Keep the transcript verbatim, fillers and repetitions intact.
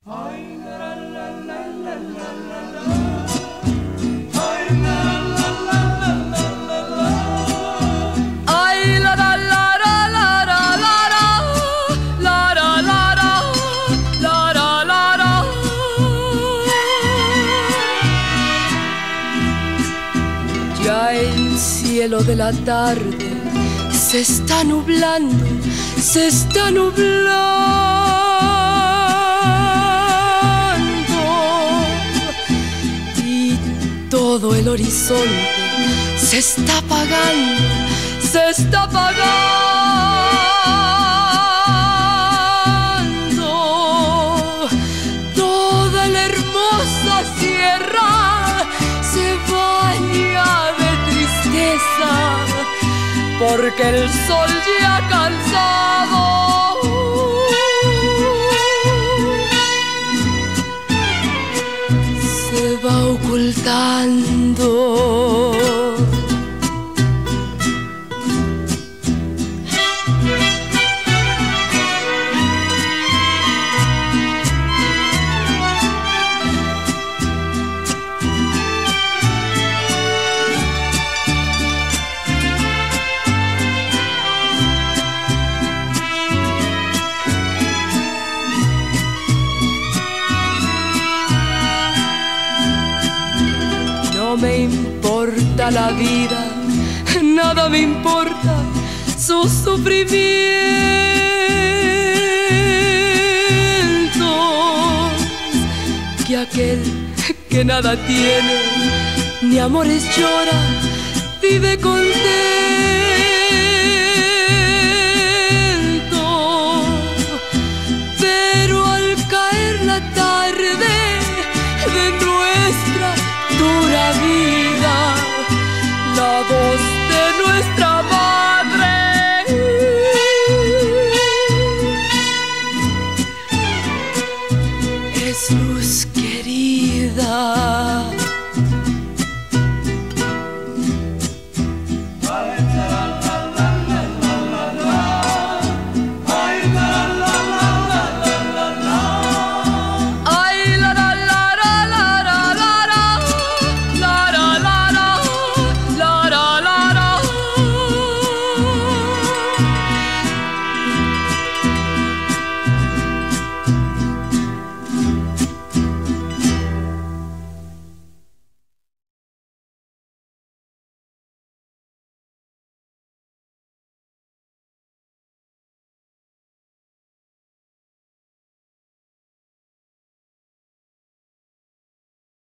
Ya el cielo de la tarde se está nublando, se está nublando, y todo el horizonte se está apagando, se está apagando. Toda la hermosa sierra se baña de tristeza, porque el sol ya cansado se va ocultando. No me importa la vida, nada me importa su sufrimiento. Que aquel que nada tiene, ni amores llora, vive contento. Pero al caer la tarde de nuestra dura vida, la voz de nuestra madre es luz querida.